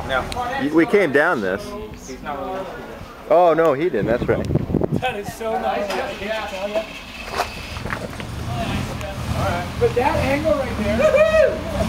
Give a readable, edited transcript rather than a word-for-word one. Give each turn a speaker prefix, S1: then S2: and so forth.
S1: No.
S2: We came down this.
S1: He's not really.
S2: Oh no, he didn't. That's right.
S3: That is so nice. But that angle right there.